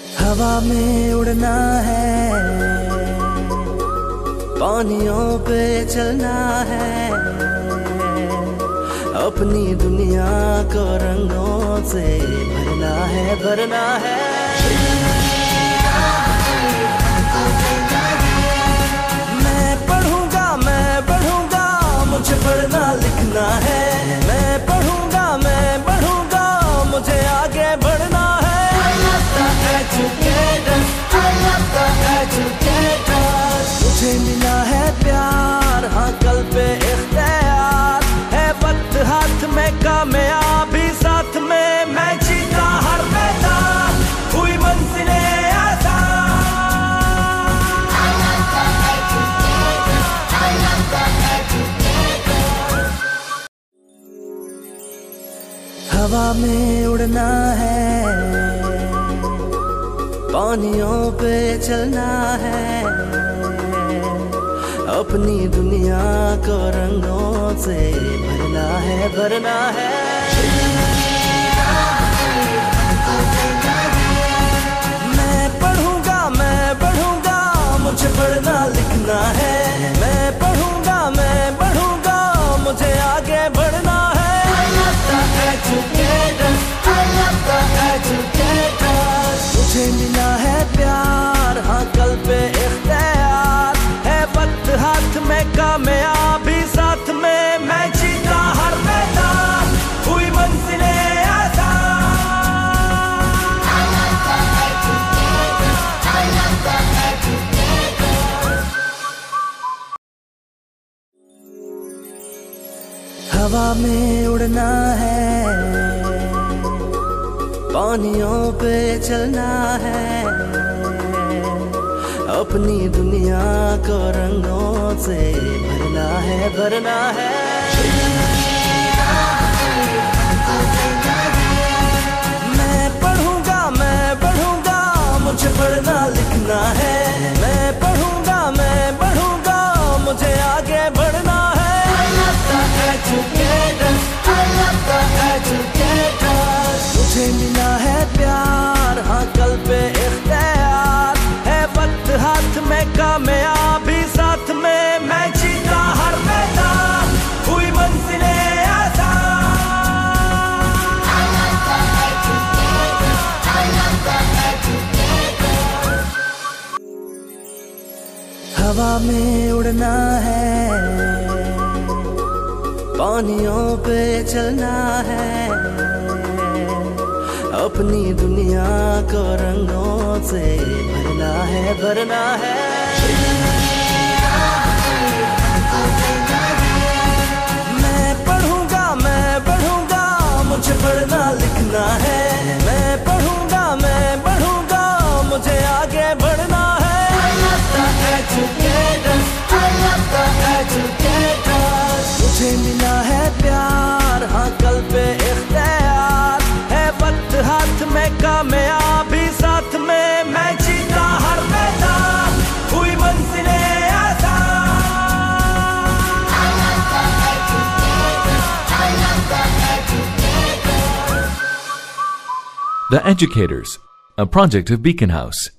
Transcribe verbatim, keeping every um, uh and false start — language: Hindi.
हवा में उड़ना है, पानियों पे चलना है, अपनी दुनिया को रंगों से भरना है, भरना है। मैं पढ़ूंगा, मैं बढ़ूंगा, मुझे पढ़ना लिखना है। मैं पढ़ूंगा, मैं बढ़ूंगा, मुझे आगे बढ़ना है। I love the educator, I love the educator। मुझे मिला है प्यार, हाँ कल पे इख्तियार है, वक्त हाथ में, कामयाबी साथ में। मैं जीता हर मैदान, हुई मंजिलें आसान। I love the educator, I love the educator। हवा में उड़ना है, पानियों पे चलना है, अपनी दुनिया को रंगों से भरना है, भरना है। मैं पढ़ूंगा, मैं बढ़ूंगा, मुझे पढ़ना लिखना है। मैं पढ़ूंगा, मैं बढ़ूंगा, मुझे आगे बढ़ना है। I love the educator, I love the educator। मुझे मिला है प्यार, हाँ कल पे इख्तियार है, वक्त हाथ में, कामयाबी साथ में। मैं जीता हर मैदान, हुई मंजिलें आसान। I love the educator, I love the educator। हवा में उड़ना है, पानियों पे चलना है, अपनी दुनिया को रंगों से भरना है, भरना है। मैं पढ़ूंगा, मैं बढ़ूंगा, मुझे पढ़ना लिखना है। मैं पढ़ूंगा, मैं बढ़ूंगा, मुझे आगे बढ़ना है। I love the educator, I love the educator। मुझे मिला है प्यार, हाँ कल पे इख्तियार है, वक्त हाथ में, कामयाबी साथ में। मैं जीता हर मैदान, हुई मंजिलें आसान। I love the educator, I love the educator। हवा में उड़ना है, पानियों पे चलना है, अपनी दुनिया को रंगों से भरना है, भरना है। मैं पढ़ूंगा, मैं बढ़ूंगा, मुझे पढ़ना लिखना है। मैं पढ़ूंगा, मैं बढ़ूंगा, मुझे आगे बढ़ना है। I love the educator, I love the educator। मुझे मिला है प्यार, हाँ कल पे इख्तियार है, वक्त हाथ में, कामयाबी साथ में। मैं जीता हर मैदान, हुई मंजिलें आसान। I love the educator, I love the educator। The Educators, a project of Beacon House.